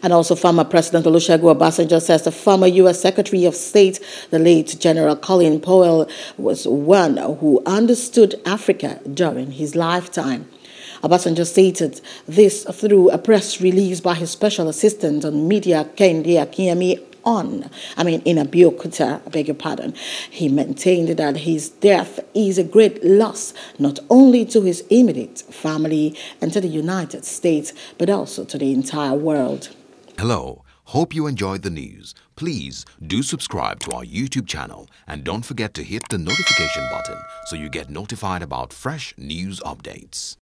And also former President Olusegun Obasanjo says the former U.S. Secretary of State, the late General Colin Powell, was one who understood Africa during his lifetime. Obasanjo stated this through a press release by his special assistant on media, Kehinde Akinyemi, in Abeokuta, I beg your pardon. He maintained that his death is a great loss, not only to his immediate family and to the United States, but also to the entire world. Hello, hope you enjoyed the news. Please do subscribe to our YouTube channel and don't forget to hit the notification button so you get notified about fresh news updates.